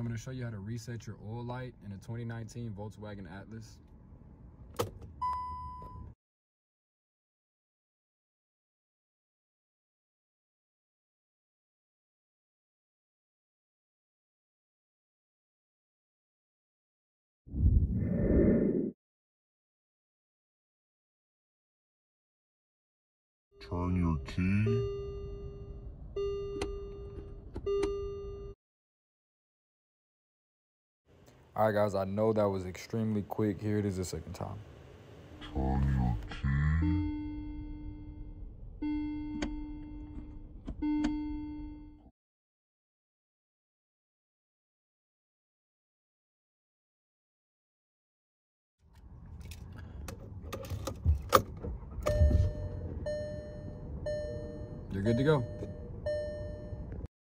I'm going to show you how to reset your oil light in a 2019 Volkswagen Atlas. Turn your key. All right, guys, I know that was extremely quick. Here it is the second time. Turn your key. You're good to go.